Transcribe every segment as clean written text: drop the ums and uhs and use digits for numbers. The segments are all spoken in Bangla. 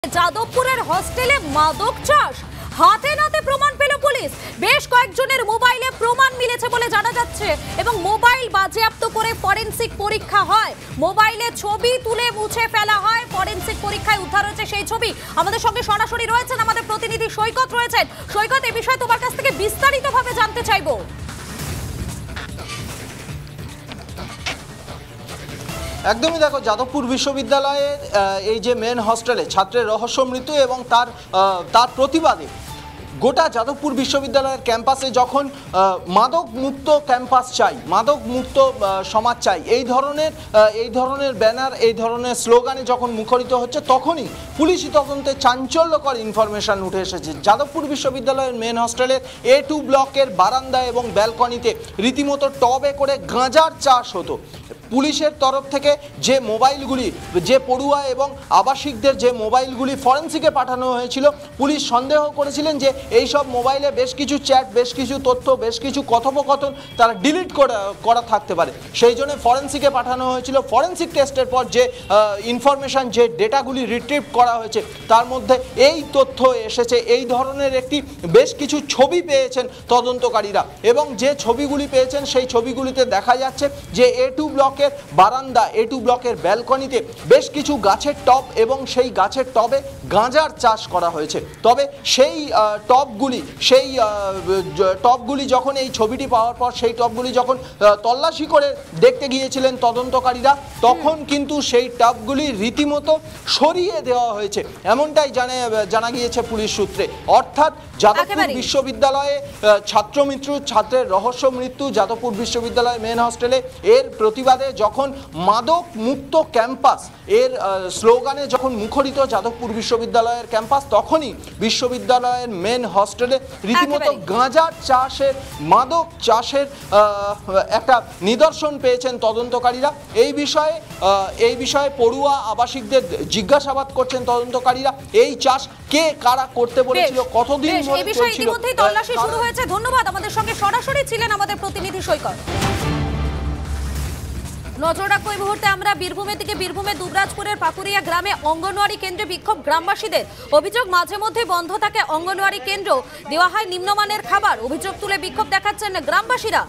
যাদবপুরের হস্টেলে মাদক চাষ হাতে নাতে প্রমাণ পেল পুলিশ। বেশ কয়েকজনের মোবাইলে প্রমাণ মিলেছে বলে জানা যাচ্ছে এবং মোবাইল বাজেয়াপ্ত করে ফরেনসিক পরীক্ষা হয়। মোবাইলে ছবি তুলে মুছে ফেলা হয়, ফরেনসিক পরীক্ষায় উদ্ধার হয়েছে সেই ছবি। আমাদের সঙ্গে সরাসরি রয়েছেন আমাদের প্রতিনিধি সৈকত রয়েছেন। সৈকত, এই বিষয়ে তোমার কাছ থেকে বিস্তারিতভাবে জানতে চাইবো। একদমই দেখো, যাদবপুর বিশ্ববিদ্যালয়ের এই যে মেন হস্টেলে ছাত্রের রহস্য মৃত্যু এবং তার প্রতিবাদে গোটা যাদবপুর বিশ্ববিদ্যালয়ের ক্যাম্পাসে যখন মাদক মুক্ত ক্যাম্পাস চাই, মাদক মুক্ত সমাজ চাই, এই ধরনের ব্যানার, এই ধরনের স্লোগানে যখন মুখরিত হচ্ছে, তখনই পুলিশি তদন্তে চাঞ্চল্যকর ইনফরমেশন উঠে এসেছে। যাদবপুর বিশ্ববিদ্যালয়ের মেন হস্টেলের A2 ব্লকের বারান্দা এবং ব্যালকনিতে রীতিমতো টবে করে গাঁজার চাষ হতো। পুলিশের তরফ থেকে যে মোবাইলগুলি, যে পড়ুয়া এবং আবাসিকদের যে মোবাইলগুলি ফরেন্সিকে পাঠানো হয়েছিল, পুলিশ সন্দেহ করেছিলেন যে এই সব মোবাইলে বেশ কিছু চ্যাট, বেশ কিছু তথ্য, বেশ কিছু কথোপকথন তারা ডিলিট করা থাকতে পারে। সেই জন্য ফরেন্সিকে পাঠানো হয়েছিল। ফরেন্সিক টেস্টের পর যে ইনফরমেশান, যে ডেটাগুলি রিট্রিভ করা হয়েছে, তার মধ্যে এই তথ্য এসেছে। এই ধরনের বেশ কিছু ছবি পেয়েছেন তদন্তকারীরা এবং যে ছবিগুলি পেয়েছেন সেই ছবিগুলিতে দেখা যাচ্ছে যে A2 ব্লকের বারান্দা, A2 ব্লকের ব্যালকনিতে বেশ কিছু গাছের টব এবং সেই গাছের টবে গাঁজার চাষ করা হয়েছে। তবে সেই টবগুলি যখন, এই ছবিটি পাওয়ার পর সেই টবগুলি যখন তল্লাশি করে দেখতে গিয়েছিলেন তদন্তকারীরা, তখন কিন্তু সেই টবগুলি রীতিমতো সরিয়ে দেওয়া হয়েছে, এমনটাই জানা গিয়েছে পুলিশ সূত্রে। অর্থাৎ যাদবপুর বিশ্ববিদ্যালয়ে ছাত্রের রহস্য মৃত্যু, যাদবপুর বিশ্ববিদ্যালয়ের মেন হস্টেলে এর প্রতিবাদে যখন মাদক মুক্ত ক্যাম্পাস এর স্লোগানে যখন মুখরিত যাদবপুর বিশ্ববিদ্যালয়ের ক্যাম্পাস, তখনই বিশ্ববিদ্যালয়ের মেন হস্টেলে রীতিমতো গাঁজার চাষের, মাদক চাষের একটা নিদর্শন পেয়েছেন তদন্তকারীরা। এই বিষয়ে পড়ুয়া আবাসিকদের জিজ্ঞাসাবাদ করছেন তদন্তকারীরা। এই চাষ কে কারা করতে বলেছিল, কতদিন ধরে চলছিল, ইতিমধ্যেই তল্লাশি শুরু হয়েছে। ধন্যবাদ। আমাদের সঙ্গে সরাসরি ছিলেন আমাদের প্রতিনিধি সৈকত। নজর রাখবো এই মুহূর্তে আমরা বীরভূমের দিকে। বীরভূমের দুবরাজপুরের পাকুড়িয়া গ্রামে অঙ্গনওয়াড়ি কেন্দ্রে বিক্ষোভ গ্রামবাসীদের। অভিযোগ, মাঝে মধ্যে বন্ধ থাকে অঙ্গনওয়াড়ি কেন্দ্র, দেওয়া হয় নিম্নমানের খাবার। অভিযোগ তুলে বিক্ষোভ দেখাচ্ছেন গ্রামবাসীরা।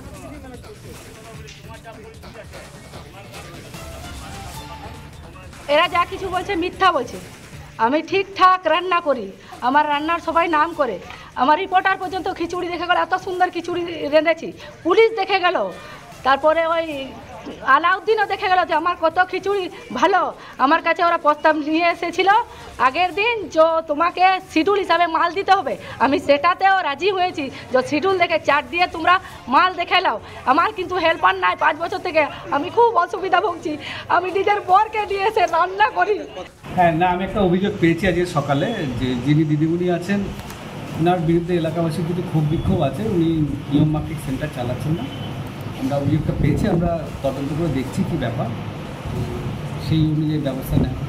এরা যা কিছু বলছে মিথ্যা বলছে। আমি ঠিকঠাক রান্না করি, আমার রান্নার সবাই নাম করে। আমার রিপোর্টার পর্যন্ত খিচুড়ি দেখে গেল, এত সুন্দর খিচুড়ি রেঁধেছি। পুলিশ দেখে গেল, তারপরে ওই আলাউদ্দিনও দেখে গেল যে আমার কত খিচুড়ি ভালো। আমার কাছে ওরা প্রস্তাব নিয়ে এসেছিল আগের দিন, যে তোমাকে শিডিউল হিসাবে মাল দিতে হবে। আমি সেটাতেও রাজি হয়েছি, যে শিডিউল দেখে চার্ট দিয়ে তোমরা মাল দেখে নাও। আমার কিন্তু হেল্পার নাই 5 বছর থেকে, আমি খুব অসুবিধা ভুগছি। আমি নিজের বরকে নিয়ে এসে রান্না করি। হ্যাঁ, না, আমি একটা অভিযোগ পেয়েছি আজকে সকালে, যে যিনি দিদিমণি আছেন ওনার বিরুদ্ধে এলাকাবাসীর যদি ক্ষোভ বিক্ষোভ আছে, উনি নিয়মমাফিক সেন্টার চালাচ্ছেন না। আমরা অভিযোগটা পেয়েছি, আমরা তদন্ত করে দেখছি কী ব্যাপার, সেই অনুযায়ী ব্যবস্থা নেওয়া।